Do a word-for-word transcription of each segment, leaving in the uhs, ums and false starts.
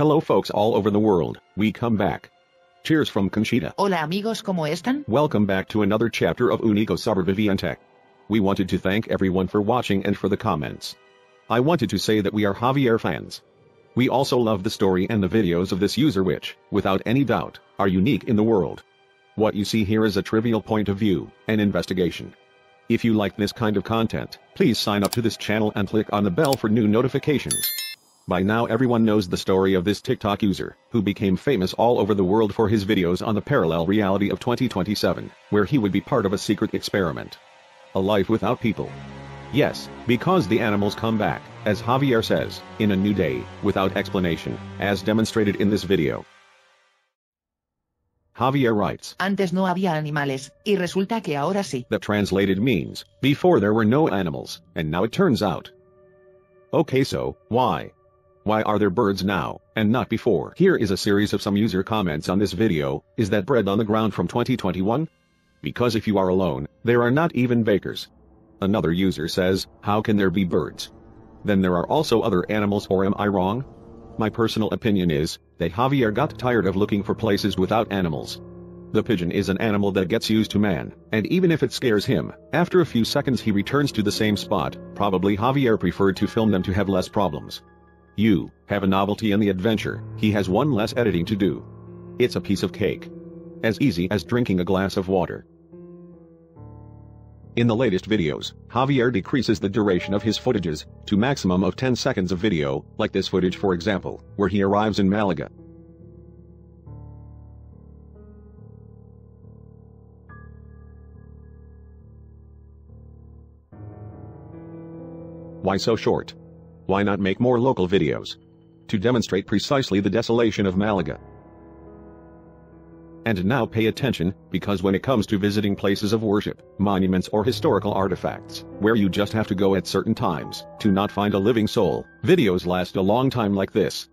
Hello folks all over the world, we come back. Cheers from Conchita. Hola amigos, ¿cómo están? Welcome back to another chapter of unicosobreviviente. We wanted to thank everyone for watching and for the comments. I wanted to say that we are Javier fans. We also love the story and the videos of this user which, without any doubt, are unique in the world. What you see here is a trivial point of view, an investigation. If you like this kind of content, please sign up to this channel and click on the bell for new notifications. By now everyone knows the story of this TikTok user, who became famous all over the world for his videos on the parallel reality of twenty twenty-seven, where he would be part of a secret experiment. A life without people. Yes, because the animals come back, as Javier says, in a new day, without explanation, as demonstrated in this video. Javier writes, Antes no había animales, y resulta que ahora sí. That translated means, before there were no animals, and now it turns out. Okay, so, why? Why are there birds now, and not before? Here is a series of some user comments on this video. Is that bread on the ground from twenty twenty-one? Because if you are alone, there are not even bakers. Another user says, how can there be birds? Then there are also other animals, or am I wrong? My personal opinion is, that Javier got tired of looking for places without animals. The pigeon is an animal that gets used to man, and even if it scares him, after a few seconds he returns to the same spot. Probably Javier preferred to film them to have less problems. You have a novelty in the adventure, he has one less editing to do. It's a piece of cake. As easy as drinking a glass of water. In the latest videos, Javier decreases the duration of his footages to maximum of ten seconds of video, like this footage for example, where he arrives in Malaga. Why so short? Why not make more local videos? To demonstrate precisely the desolation of Malaga. And now pay attention, because when it comes to visiting places of worship, monuments or historical artifacts, where you just have to go at certain times, to not find a living soul, videos last a long time like this.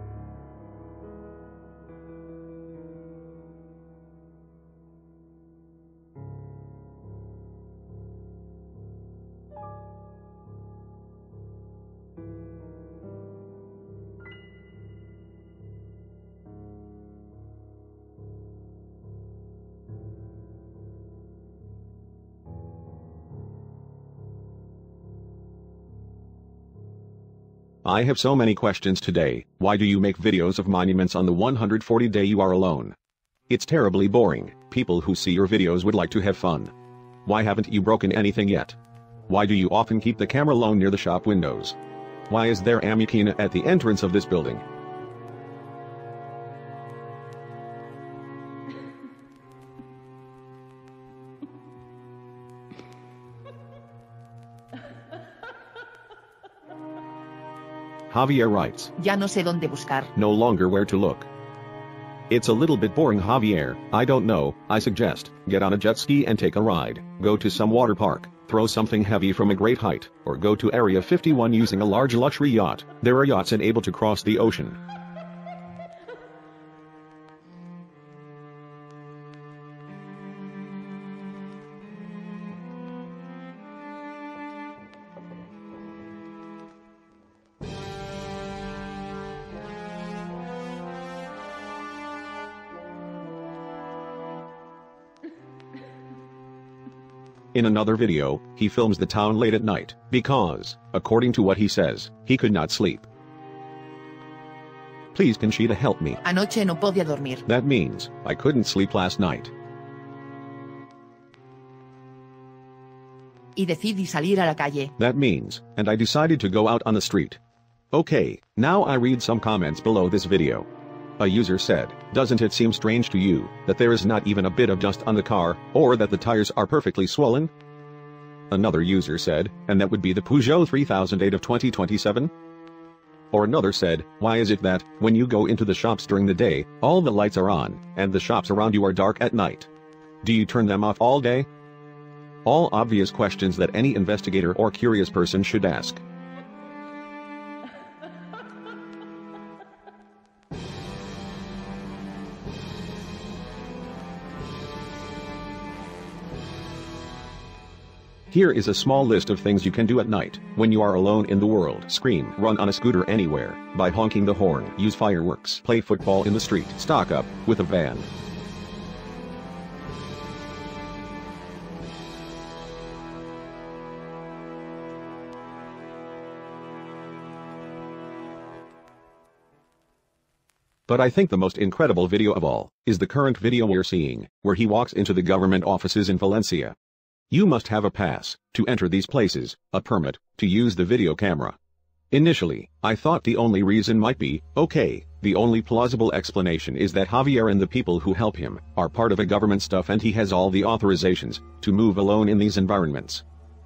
I have so many questions today. Why do you make videos of monuments on the one hundred fortieth day you are alone? It's terribly boring. People who see your videos would like to have fun. Why haven't you broken anything yet? Why do you often keep the camera alone near the shop windows? Why is there a máquina at the entrance of this building? Javier writes, Ya no sé dónde buscar. No longer where to look. It's a little bit boring, Javier. I don't know. I suggest, get on a jet ski and take a ride, go to some water park, throw something heavy from a great height, or go to Area fifty-one using a large luxury yacht. There are yachts and able to cross the ocean. In another video, he films the town late at night, because, according to what he says, he could not sleep. Please Conchita help me. Anoche no podía dormir. That means, I couldn't sleep last night. Y decidí salir a la calle. That means, and I decided to go out on the street. Okay, now I read some comments below this video. A user said, doesn't it seem strange to you, that there is not even a bit of dust on the car, or that the tires are perfectly swollen? Another user said, and that would be the Peugeot three thousand eight of twenty twenty-seven? Or another said, why is it that, when you go into the shops during the day, all the lights are on, and the shops around you are dark at night? Do you turn them off all day? All obvious questions that any investigator or curious person should ask. Here is a small list of things you can do at night, when you are alone in the world. Scream, run on a scooter anywhere, by honking the horn, use fireworks, play football in the street, stock up, with a van. But I think the most incredible video of all, is the current video we're seeing, where he walks into the government offices in Valencia. You must have a pass, to enter these places, a permit, to use the video camera. Initially, I thought the only reason might be, okay, the only plausible explanation is that Javier and the people who help him, are part of a government stuff and he has all the authorizations, to move alone in these environments.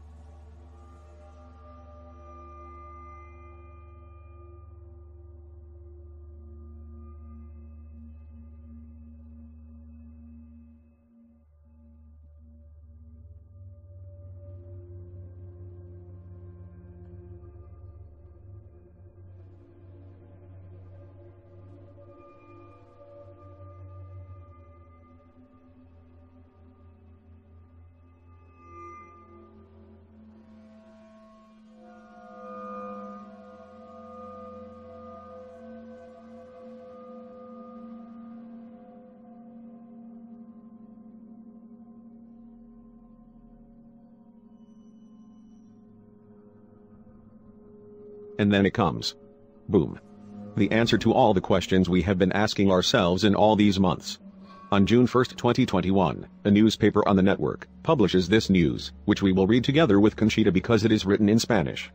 And then it comes. Boom. The answer to all the questions we have been asking ourselves in all these months. On June first twenty twenty-one, a newspaper on the network publishes this news, which we will read together with Conchita because it is written in Spanish.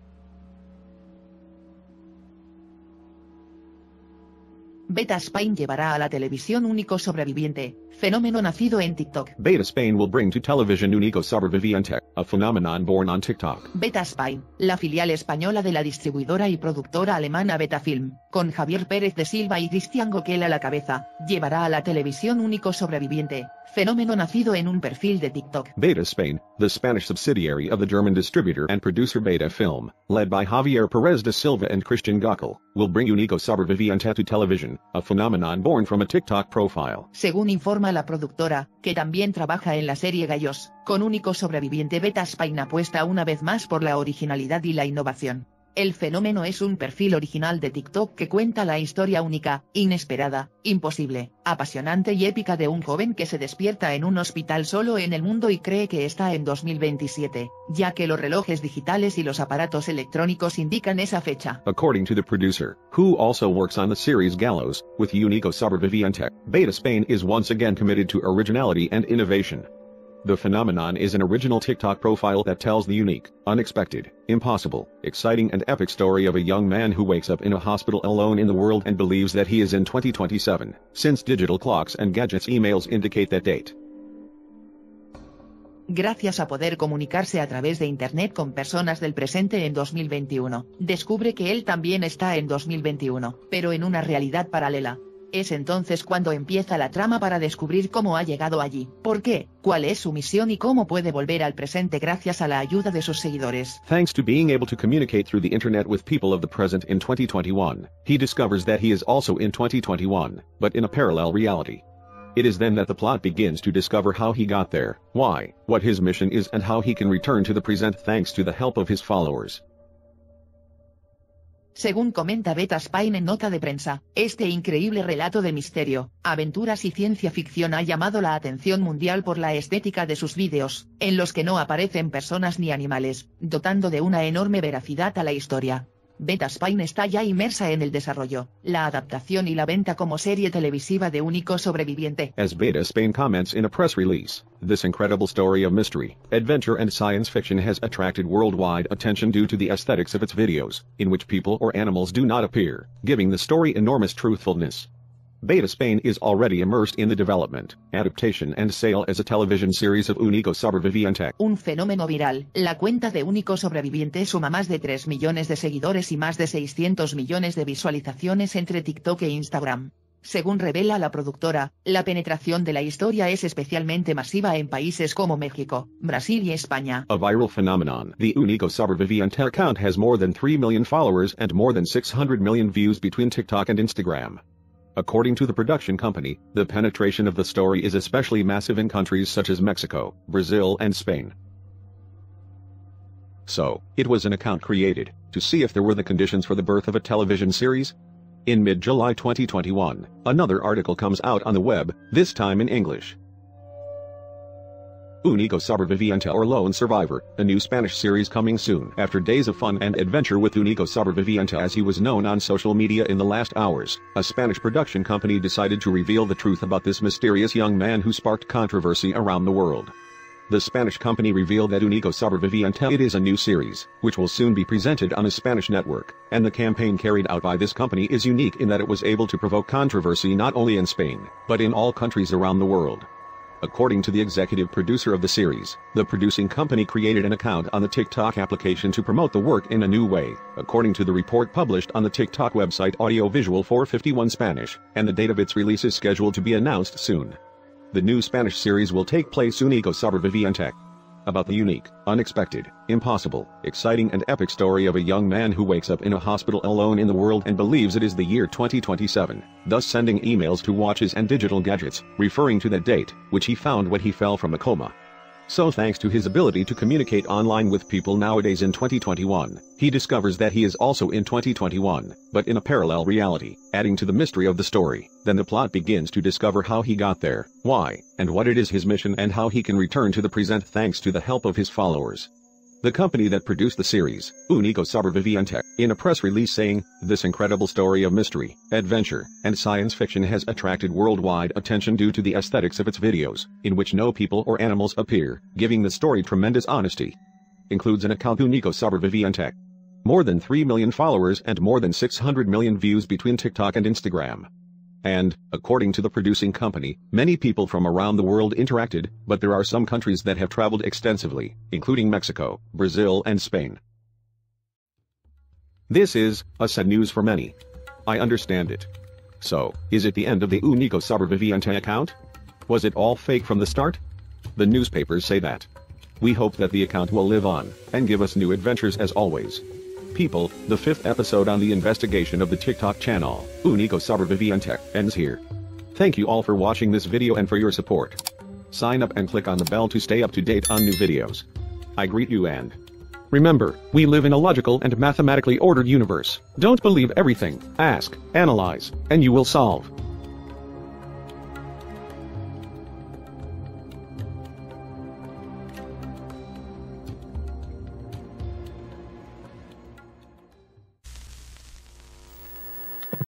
Beta Spain llevará a la televisión único sobreviviente, fenómeno nacido en TikTok. Beta Spain will bring to television unicosobreviviente, a phenomenon born on TikTok. Beta Spain, la filial española de la distribuidora y productora alemana Beta Film, con Javier Pérez de Silva y Cristian Goquel a la cabeza, llevará a la televisión único sobreviviente, fenómeno nacido en un perfil de TikTok. Beta Spain, the Spanish subsidiary of the German distributor and producer Beta Film, led by Javier Pérez de Silva and Christian Goquel, will bring unicosobreviviente to television, a phenomenon born from a TikTok profile. Según informa la productora, que también trabaja en la serie Gallos, con único sobreviviente, Beta Spain apuesta una vez más por la originalidad y la innovación. El fenómeno es un perfil original de TikTok que cuenta la historia única, inesperada, imposible, apasionante y épica de un joven que se despierta en un hospital solo en el mundo y cree que está en dos mil veintisiete, ya que los relojes digitales y los aparatos electrónicos indican esa fecha. According to the producer, who also works on the series Gallos, with unicosobreviviente, Beta Spain is once again committed to originality and innovation. The phenomenon is an original TikTok profile that tells the unique, unexpected, impossible, exciting and epic story of a young man who wakes up in a hospital alone in the world and believes that he is in twenty twenty-seven, since digital clocks and gadgets emails indicate that date. Gracias a poder comunicarse a través de Internet con personas del presente en dos mil veintiuno, descubre que él también está en dos mil veintiuno, pero en una realidad paralela. Es entonces cuando empieza la trama para descubrir cómo ha llegado allí, por qué, cuál es su misión y cómo puede volver al presente gracias a la ayuda de sus seguidores. Thanks to being able to communicate through the internet with people of the present in twenty twenty-one, he discovers that he is also in twenty twenty-one, but in a parallel reality. It is then that the plot begins to discover how he got there, why, what his mission is and how he can return to the present thanks to the help of his followers. Según comenta Beta Spain en nota de prensa, este increíble relato de misterio, aventuras y ciencia ficción ha llamado la atención mundial por la estética de sus vídeos, en los que no aparecen personas ni animales, dotando de una enorme veracidad a la historia. Beta Spain está ya inmersa en el desarrollo, la adaptación y la venta como serie televisiva de Único Sobreviviente. As Beta Spain comments in a press release, this incredible story of mystery, adventure and science fiction has attracted worldwide attention due to the aesthetics of its videos, in which people or animals do not appear, giving the story enormous truthfulness. Beta Spain is already immersed in the development, adaptation and sale as a television series of Único Sobreviviente. Un fenómeno viral, la cuenta de Único Sobreviviente suma más de tres millones de seguidores y más de seiscientos millones de visualizaciones entre TikTok e Instagram. Según revela la productora, la penetración de la historia es especialmente masiva en países como México, Brasil y España. A viral phenomenon, the Único Sobreviviente account has more than three million followers and more than six hundred million views between TikTok and Instagram. According to the production company, the penetration of the story is especially massive in countries such as Mexico, Brazil and Spain. So, it was an account created to see if there were the conditions for the birth of a television series. In mid-July twenty twenty-one, another article comes out on the web, this time in English. Unicosobreviviente or Lone Survivor, a new Spanish series coming soon. After days of fun and adventure with Unicosobreviviente as he was known on social media in the last hours, a Spanish production company decided to reveal the truth about this mysterious young man who sparked controversy around the world. The Spanish company revealed that Unicosobreviviente it is a new series, which will soon be presented on a Spanish network, and the campaign carried out by this company is unique in that it was able to provoke controversy not only in Spain, but in all countries around the world. According to the executive producer of the series, the producing company created an account on the TikTok application to promote the work in a new way, according to the report published on the TikTok website Audiovisual four fifty-one Spanish, and the date of its release is scheduled to be announced soon. The new Spanish series will take place Unicosobreviviente, about the unique, unexpected, impossible, exciting and epic story of a young man who wakes up in a hospital alone in the world and believes it is the year twenty twenty-seven, thus sending emails to watches and digital gadgets, referring to that date, which he found when he fell from a coma. So thanks to his ability to communicate online with people nowadays in twenty twenty-one, he discovers that he is also in twenty twenty-one, but in a parallel reality, adding to the mystery of the story. Then the plot begins to discover how he got there, why, and what it is his mission and how he can return to the present thanks to the help of his followers. The company that produced the series, Unicosobreviviente, in a press release saying, "This incredible story of mystery, adventure, and science fiction has attracted worldwide attention due to the aesthetics of its videos, in which no people or animals appear, giving the story tremendous honesty." Includes an account Unicosobreviviente. More than three million followers and more than six hundred million views between TikTok and Instagram. And, according to the producing company, many people from around the world interacted, but there are some countries that have traveled extensively, including Mexico, Brazil and Spain. This is a sad news for many. I understand it. So, is it the end of the Unicosobreviviente account? Was it all fake from the start? The newspapers say that. We hope that the account will live on, and give us new adventures as always. People, the fifth episode on the investigation of the TikTok channel, Unicosobreviviente, ends here. Thank you all for watching this video and for your support. Sign up and click on the bell to stay up to date on new videos. I greet you and remember, we live in a logical and mathematically ordered universe. Don't believe everything, ask, analyze, and you will solve.